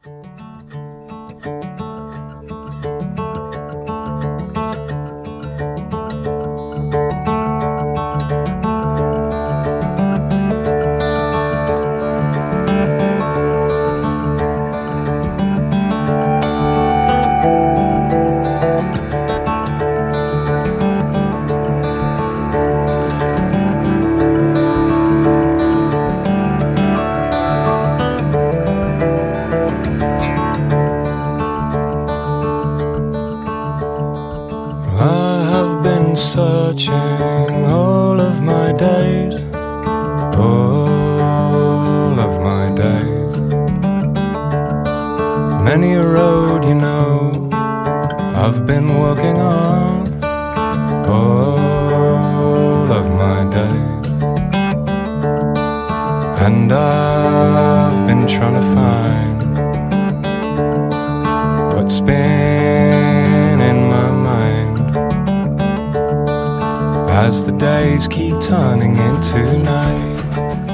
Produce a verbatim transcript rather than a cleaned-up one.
I have been searching all of my days, all of my days. Many a road, you know, I've been walking on all of my days. And I've been trying to find what's been in my mind, as the days keep turning into night.